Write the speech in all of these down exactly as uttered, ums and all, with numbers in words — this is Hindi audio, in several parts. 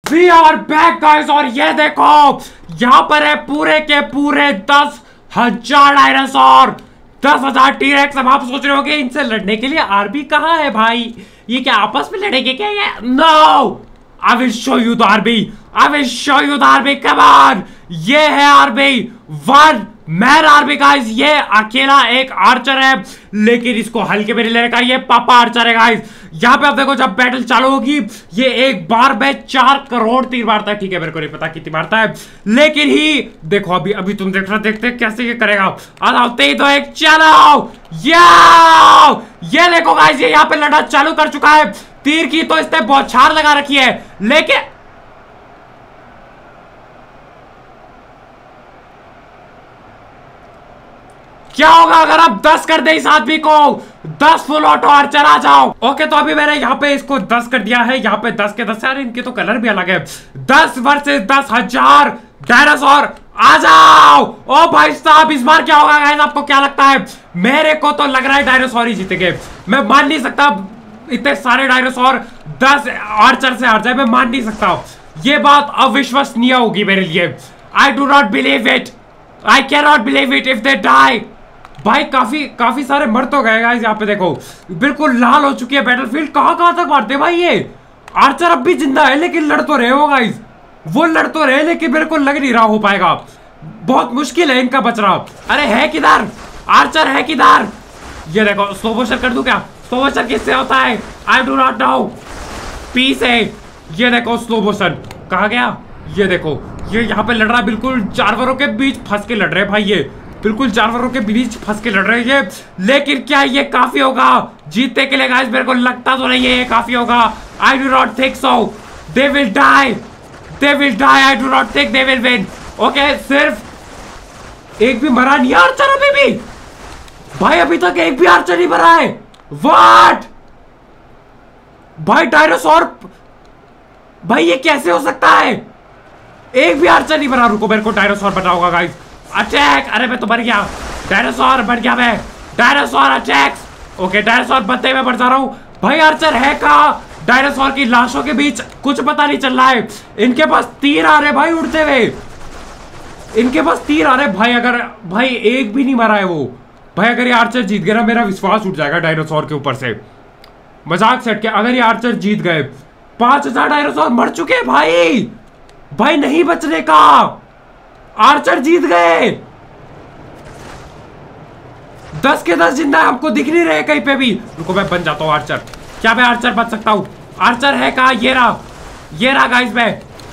We are back guys. और ये देखो यहाँ पर है पूरे के पूरे दस हजार डायनासोर, दस हजार टीरेक्स। अब आप सोच रहे होंगे इनसे लड़ने के लिए आरबी कहाँ है भाई, ये क्या आपस में लड़ेंगे क्या? ये no, I will show you the army, I will show you the army, come on. ये है army, one man army guys. ये अकेला एक आर्चर है, लेकिन इसको हल्के में नहीं ले रखा, ये पापा आर्चर है गाइस। यहाँ पे आप देखो जब बैटल चालू होगी ये एक बार में चार करोड़ तीर मारता है। ठीक है, मेरे को नहीं पता कितनी मारता है, लेकिन ही देखो अभी अभी तुम देख रहे देखते कैसे ये करेगा। आते ही तो एक चलो, ये देखो गाइस ये यहाँ पे लड़ना चालू कर चुका है। तीर की तो इसने बौछार लगा रखी है, लेकिन क्या होगा अगर आप दस कर दे इस आदमी को? दस फुल ऑटो आर्चर आ जाओ। ओके, तो अभी मैंने यहाँ पे इसको दस कर दिया है। यहाँ पे दस के दस, यार इनके तो कलर भी अलग है। दस वर्सेस दस हजार डायनासोर आ जाओ। ओ भाई साहब, इस बार क्या होगा गाइस, आपको क्या लगता है? मेरे को तो लग रहा है डायनासोर ही जीतेंगे। मैं मान नहीं सकता इतने सारे डायनासोर दस आर्चर से हार जाए, मैं मान नहीं सकता। ये बात अविश्वसनीय होगी मेरे लिए। I do not believe it, I can not believe it if they die. भाई काफी काफी सारे मर तो गए गाइस। यहाँ पे देखो बिल्कुल लाल हो चुकी है बैटलफील्ड। कहां कहां तक मारते भाई ये आर्चर, अब भी जिंदा है लेकिन लड़ तो रहे हो गाइस, वो लड़ तो रहे लेकिन मेरे को लग नहीं रहा हो पाएगा। बहुत मुश्किल है इनका बचना। अरे है किधर आर्चर, है किधर? ये देखो स्लो मोशन कर दूं क्या? स्लो मोशन किससे होता है? I do not know. पी से ये देखो स्लो मोशन कहाँ गया? ये देखो ये यहाँ पे लड़ रहा है, बिल्कुल जानवरों के बीच फंस के लड़ रहे हैं भाई। ये बिल्कुल जानवरों के बीच फंस के लड़ रहे हैं, लेकिन क्या ये काफी होगा जीतने के लिए गाइस? मेरे को लगता तो नहीं है ये काफी होगा। I do not think so, they will die, they will die, I do not think they will win. Okay, सिर्फ एक भी मरा नहीं आर्चर अभी भी भाई, अभी तक एक भी आर्चर नहीं मरा है। व्हाट भाई, डायनासोर भाई ये कैसे हो सकता है? एक भी आर्चर नहीं मरा। रुको मेरे को डायनासोर बना होगा गाइस। अटैक, अरे मैं तो मर गया, डायनासोर बन गया मैं, डायनासोर अटैक्स। ओके, डायनासोर बनते मैं बढ़ जा रहा हूँ भाई। आर्चर है कहाँ? डायनासोर की लाशों के बीच कुछ पता नहीं चल रहा है। इनके पास तीर आ रहे भाई उड़ते हुए, इनके पास तीर आ रहे भाई। अगर भाई एक भी नहीं मरा है वो भाई, अगर ये आर्चर जीत गया ना मेरा विश्वास उठ जाएगा डायनासोर के ऊपर से। मजाक सेट के अगर ये आर्चर जीत गए, पांच हजार डायनासोर मर चुके हैं भाई, भाई नहीं बचने का। आर्चर जीत गए, दस के दस जिंदा हमको दिख नहीं रहे कहीं पे भी। रुको मैं बन जाता हूँ आर्चर। क्या मैं आर्चर बन सकता हूँ? आर्चर है कहाँ? ये रहा, ये रहा गाइस मैं।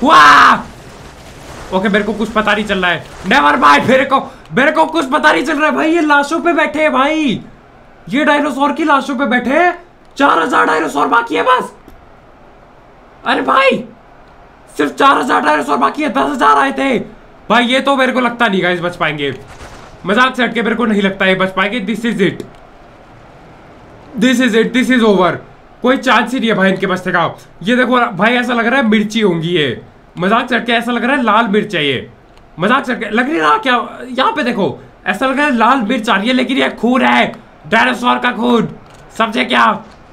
वाह ओके, मेरे को कुछ पता नहीं चल रहा है। नेवर माइंड, मेरे को मेरे को कुछ पता नहीं चल रहा है भाई। ये लाशों पे बैठे हैं भाई, ये डायनासोर की लाशों पे बैठे हैं। चार हजार डायनासोर बाकी है बस। अरे भाई सिर्फ चार हजार डायनासोर बाकी है, दस हजार आए थे भाई। ये तो मेरे को लगता नहीं गाइस बच पाएंगे। मजाक से हटके मेरे को नहीं लगता है बच पाएंगे। This is it, this is it, this is over. कोई चांस ही नहीं है भाई इनके बचने का। ये देखो भाई, ऐसा लग रहा है मिर्ची होंगी ये। मजाक से हटके ऐसा लग रहा है लाल मिर्च है ये। मजाक से हटके लग नहीं रहा क्या? यहाँ पे देखो ऐसा लग रहा है लाल मिर्च आ रही है, लेकिन ये खून है, डायनासोर का खून। समझे क्या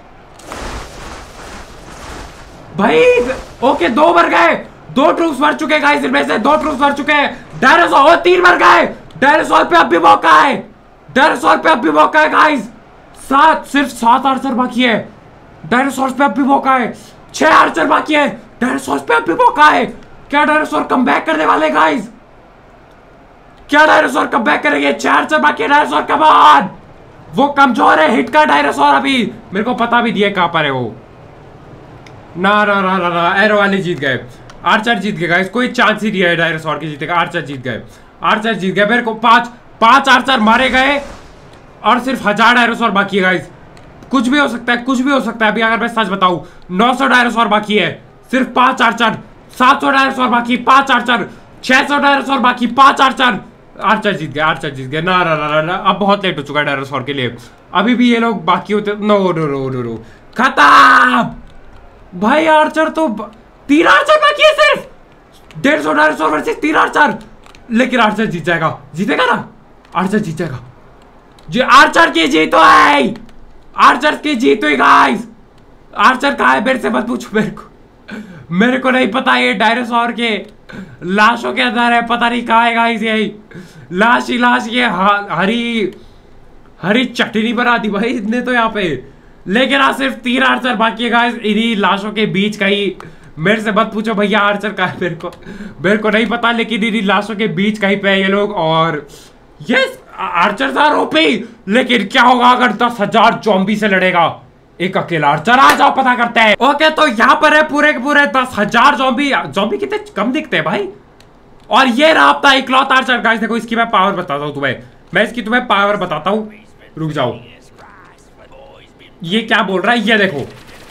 भाई? ओके, दो मर गए, दो ट्रूप्स मर चुके हैं गाइस। इनमें से दो ट्रूप्स मर चुके हैं। डायनासोर तीन मर गए। डायनासोर पे अब भी मौका है, डायनासोर पे अब भी मौका है गाइस। सात, सिर्फ सात आर्चर बाकी है। डायनासोर पे अब भी मौका है। छह आर्चर बाकी है, डायनासोर पे अब भी मौका है। क्या डायनासोर कम बैक करने वाले गाइस? क्या डायनासोर कम बैक करेंगे? छह आर्चर बाकी है। डायनासोर कम ऑन, वो कमजोर है, हिट का डायनासोर। अभी मेरे को पता भी दिया कहां पर है वो। ना ना ना ना ना, एरो वाले जीत गए, आर्चर जीत गए गाइस। कोई चांस ही नहीं है डायनासोर के जीतेगा। आर्चर जीत गए, आर्चर जीत गए। मेरे को पांच पांच आर्चर मारे गए और सिर्फ हजार डायनासोर बाकी है गाइस। कुछ भी हो सकता है, कुछ भी हो सकता है। अभी अगर मैं सच बताऊं, नौ सौ डायनासोर बाकी है, सिर्फ पांच आर्चर। सात सौ डायनासोर बाकी, पांच आर्चर। छह सौ डायनासोर बाकी, पांच आर्चर। आर्चर जीत गए, आर्चर जीत गए। ना ना ना ना, अब बहुत लेट हो चुका है डायनासोर के लिए। अभी भी ये लोग बाकी होते। No no no no no, खत्म भाई। आर्चर तो तीन आर्चर बाकी है, सिर्फ डेढ़ सौ डायनासोर वर्सेस तीन आर्चर। लेकिन आर्चर जीत जाएगा, जीतेगा ना? आर्चर जीत जाएगा जी। आर्चर की जीत है, आर्चर की जीत हुई गाइस। आर्चर कहाँ है? मेरे से मत पूछो, मेरे को मेरे को नहीं पता ये डायनासोर के लाशों के अंदर है, पता नहीं कहाँ है गाइस। यही लाश ही लाश, ये हरी हरी चटनी बना दी भाई इतने तो यहाँ पे। लेकिन आज सिर्फ तीन आर्चर बाकी है गाइस इन्हीं लाशों के बीच का ही। मेरे से मत पूछो भैया आर्चर का है, मेरे को मेरे को नहीं पता, लेकिन इन्हीं लाशों के बीच कहीं पे है ये लोग। और ये आर्चर था रोपी, लेकिन क्या होगा अगर दस हजार ज़ॉम्बी से लड़ेगा एक अकेला आर्चर? आ जाओ पता करते हैं। ओके तो यहाँ पर है पूरे के पूरे दस हजार ज़ॉम्बी। ज़ॉम्बी कितने कम दिखते हैं भाई। और ये रहा अपना इकलौता आर्चर गाइस। देखो इसकी मैं पावर बताता हूँ तुम्हें, मैं इसकी तुम्हें पावर बताता हूँ, रुक जाओ। ये क्या बोल रहा है, ये देखो,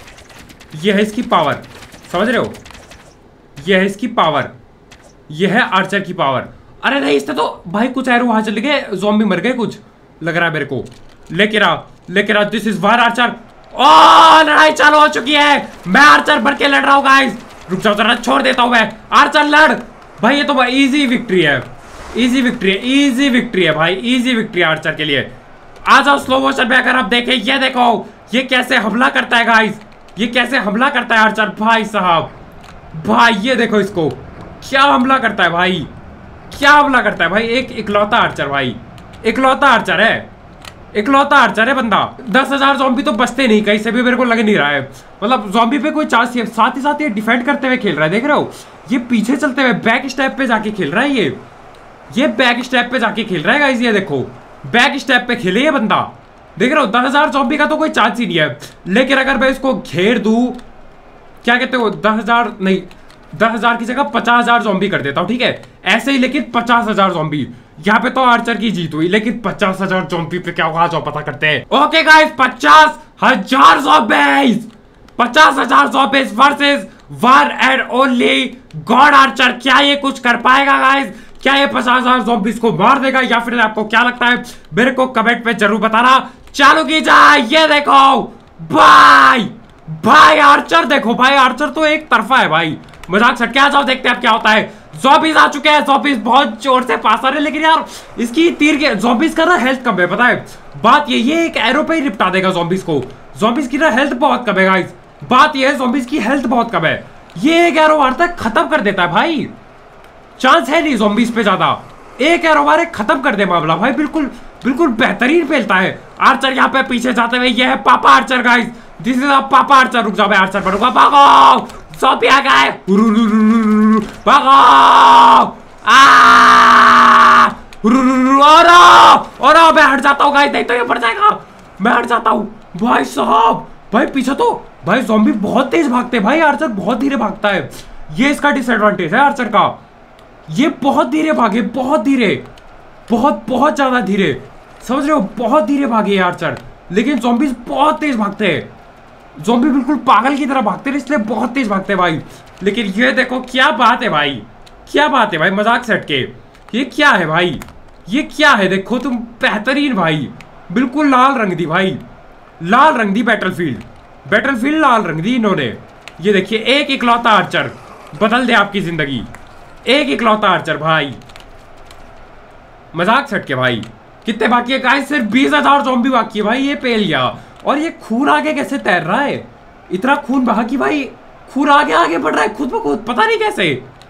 ये है इसकी पावर, समझ रहे हो? ये है इसकी पावर, ये है आर्चर की पावर। अरे नहीं, इससे तो भाई कुछ एरो वहां चले गए, ज़ॉम्बी मर गए कुछ लग रहा है मेरे को। लेकिन आ लेकिन आ दिस इज वार आर्चर। ओ लड़ाई चालू हो चुकी है, मैं आर्चर भर के लड़ रहा हूँ गाइस। रुक जाओ जरा, छोड़ देता हूँ मैं। आर्चर लड़ भाई, ये तो इजी विक्ट्री है, इजी विक्ट्री है, इजी विक्ट्री है भाई, इजी विक्ट्री आर्चर के लिए। आ जाओ स्लो मोशन में। अगर आप देखें, ये देखो ये कैसे हमला करता है गाइस, ये कैसे हमला करता है आर्चर भाई साहब। भाई ये देखो इसको क्या हमला करता है भाई, क्या हमला करता है भाई। एक इकलौता आर्चर भाई, इकलौता आर्चर है, इकलौता आर्चर है बंदा। दस हजार ज़ॉम्बी तो बचते नहीं कहीं से भी, मेरे को लग नहीं रहा है। मतलब ज़ॉम्बी पे कोई चांस है। साथ ही साथ ये डिफेंड करते हुए खेल रहा है, देख रहे हो? ये पीछे चलते हुए बैक स्टेप पे जाके खेल रहा है। ये ये बैक स्टेप पे जाके खेल रहा है गाइस, ये देखो बैक स्टेप पे खेले ये बंदा, देख रहे हो? दस हजार ज़ॉम्बी का तो कोई चांस ही नहीं है। लेकिन अगर मैं इसको घेर दूं, क्या कहते हो, दस हजार नहीं, दस हजार की जगह पचास हजार ज़ॉम्बी कर देता हूँ, ठीक है ऐसे ही। लेकिन पचास हजार ज़ॉम्बी, यहाँ पे तो आर्चर की जीत हुई, लेकिन पचास हजार ज़ॉम्बी पे क्या होगा जाओ पता करते हैं। ओके गाइस, पचास हजार ज़ॉम्बीज, पचास हजार zombies versus one and only god archer. क्या ये कुछ कर पाएगा गाइस? क्या ये पचास हजार ज़ॉम्बीज को मार देगा, या फिर आपको क्या लगता है? मेरे को कमेंट में जरूर बताना। चालू की जाए। ये देखो भाई, भाई आर्चर देखो भाई, आर्चर तो एक तरफा है भाई। मजाक सट के आ जाओ, देखते हैं अब क्या होता है। ज़ॉम्बीज आ चुके हैं, ज़ॉम्बीज बहुत जोर से पास आ रहे हैं, लेकिन यार इसकी तीर के ज़ॉम्बीज का ना हेल्थ कम है, पता है बात ये ये एक एरो पे ही निपटा देगा ज़ॉम्बीज को। ज़ॉम्बीज की ना हेल्थ बहुत कम है गाइस, बात ये है ज़ॉम्बीज की हेल्थ बहुत कम है। ये एक एरो मारता है खत्म कर देता है भाई, चांस है नहीं ज़ॉम्बीज पे ज्यादा। एक एरो मारे खत्म कर दे मामला भाई, बिल्कुल बिल्कुल बेहतरीन खेलता है आर्चर। यहाँ पे पीछे जाते हुए ये है papa archer guys, this is papa archer. रुक जाओ मैं आर्चर बनूंगा, भागो ज़ॉम्बी आ गए, भागो और मैं हट जाता हूँ गाइस, नहीं तो ये पड़ जाएगा। मैं हट जाता हूँ भाई साहब। भाई पीछे तो भाई ज़ॉम्बी बहुत तेज भागते हैं भाई, आर्चर बहुत धीरे भागता है। ये इसका डिसएडवांटेज है आर्चर का, ये बहुत धीरे भागे, बहुत धीरे, बहुत बहुत ज्यादा धीरे, समझ रहे हो? बहुत धीरे भागे आर्चर, लेकिन ज़ॉम्बीज बहुत तेज भागते हैं। ज़ॉम्बी बिल्कुल पागल की तरह भागते हैं, इसलिए बहुत तेज भागते हैं भाई। लेकिन ये देखो क्या बात है भाई, क्या बात है भाई, मजाक से हटके ये क्या है भाई, ये क्या है? देखो तुम, बेहतरीन भाई, बिल्कुल लाल रंग दी भाई, लाल रंग दी बैटलफील्ड, बैटलफील्ड लाल रंग दी इन्होंने। ये देखिए एक इकलौता आर्चर बदल दे आपकी जिंदगी, एक इकलौता आर्चर भाई, मजाक सट के भाई। कितने बाकी है गाइस? सिर्फ बीस हजार ज़ॉम्बी बाकी है भाई। ये पे लिया, और ये खून आगे कैसे तैर रहा है? इतना खून बहा कि भाई खून आगे आगे बढ़ रहा है खुद ब खुद, पता नहीं कैसे।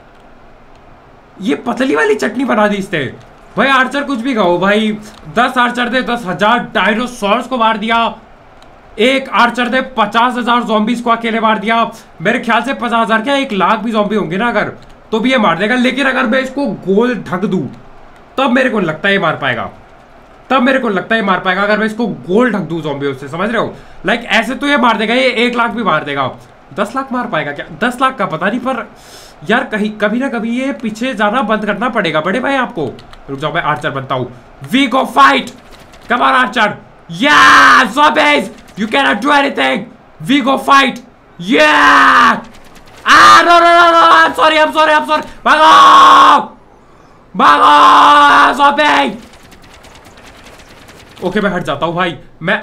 ये पतली वाली चटनी बना दी इसने भाई। आर्चर कुछ भी कहो भाई, दस आर्चर दे दस हजार डायनासोर्स को मार दिया, एक आर्चर दे पचास हजार ज़ॉम्बीज को अकेले मार दिया। मेरे ख्याल से पचास हजार क्या एक लाख भी ज़ॉम्बी होंगे ना अगर, तो भी ये मार देगा। लेकिन अगर मैं इसको गोल ढक दूं तब मेरे को लगता है ये मार पाएगा, तब मेरे को लगता है ये मार पाएगा अगर मैं इसको गोल ढक दूं ज़ॉम्बियों से, समझ रहे हो? लाइक ऐसे तो ये मार देगा, ये एक लाख भी मार देगा। दस लाख मार पाएगा क्या? दस लाख का पता नहीं, पर यार कहीं कभी ना कभी ये पीछे जाना बंद करना पड़ेगा बड़े भाई आपको। रुक जाओ मैं आर्चर बनता हूँ। We go fight, come on archer, या zombies you can not do anything, we go fight, या Ah, no, no, no, no, I'm sorry, I'm sorry, I'm sorry. भागो, भागो, ज़ॉम्बी। ओके मैं हट जाता हूँ भाई। मैं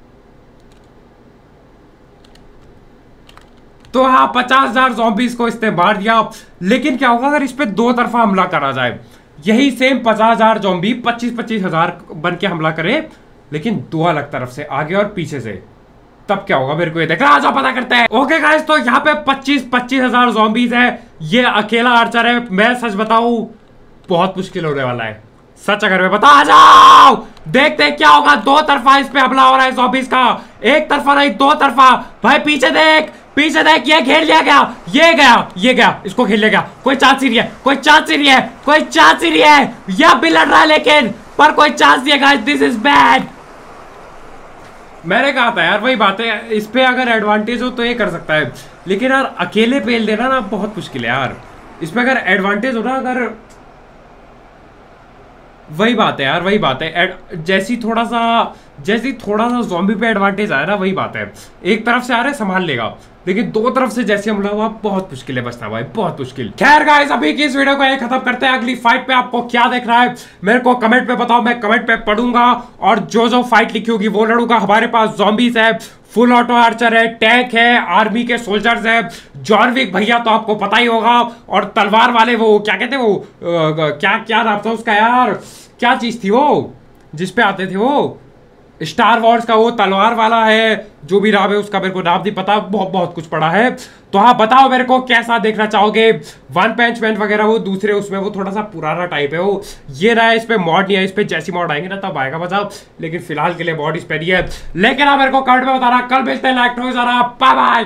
तो हाँ पचास हजार ज़ॉम्बीज को इसने मार दिया। लेकिन क्या होगा अगर इस पे दो तरफा हमला करा जाए? यही सेम पचास हजार ज़ॉम्बी पच्चीस पच्चीस हजार बन के हमला करे, लेकिन दो अलग तरफ से, आगे और पीछे से, तब क्या होगा मेरे को ये देखना, आ जाओ पता करते हैं। ओके गाइस, तो यहाँ पे पच्चीस पच्चीस हजार ज़ॉम्बीज है। ये अकेला आर्चर है, मैं सच बताऊं बहुत मुश्किल होने वाला है, सच अगर मैं बता। आ जाओ देखते हैं क्या होगा। दो तरफा इस पे हमला हो रहा है ज़ॉम्बीज का, एक तरफा नहीं दो तरफा। भाई पीछे देख, पीछे देख, ये घेर लिया गया, ये गया, ये गया, इसको घेर लिया गया। कोई चांस ही नहीं है, कोई चांस ही नहीं है, कोई चांस ही नहीं है। यह भी लड़ रहा है लेकिन, पर कोई चांस नहीं है गाइस, दिस इज बैड। मैंने कहा था यार, वही बात है, इस पे अगर एडवांटेज हो तो ये कर सकता है, लेकिन यार अकेले पेल देना ना बहुत मुश्किल है यार। इसमें अगर एडवांटेज हो ना, अगर वही बात है यार, वही बात है, जैसी थोड़ा सा जैसी थोड़ा सा ज़ॉम्बी पे एडवांटेज आया ना, वही बात है। एक तरफ से आ रहा है संभाल लेगा, लेकिन दो तरफ से जैसे हमला हुआ बहुत मुश्किल है बचना भाई, बहुत मुश्किल। खैर गाइस, अभी की इस वीडियो को ये खत्म करते हैं। अगली फाइट पे आपको क्या देख रहा है मेरे को कमेंट पे बताओ, मैं कमेंट पे पढ़ूंगा और जो जो फाइट लिखी होगी वो लड़ूंगा। हमारे पास ज़ॉम्बीज है, फुल ऑटो आर्चर है, टैंक है, आर्मी के सोल्जर्स है, जॉन विक भैया तो आपको पता ही होगा, और तलवार वाले वो क्या कहते हैं वो आ, क्या क्या नाम था उसका यार, क्या चीज थी वो जिसपे आते थे वो, स्टार वॉर्स का वो तलवार वाला है, जो भी नाम है उसका मेरे को नाम नहीं पता, बहुत बहुत कुछ पड़ा है। तो हाँ बताओ मेरे को कैसा देखना चाहोगे, वन पंच मैन वगैरह वो दूसरे उसमें वो थोड़ा सा पुराना टाइप है वो, ये रहा है, इस पे मॉड नहीं है, इस पे जैसी मॉड आएंगे ना तब आएगा मजा, लेकिन फिलहाल के लिए मॉड इस पे नहीं है। लेकिन आप मेरे को कमेंट में बताना, कल मिलते हैं, लाइक बाय बाय।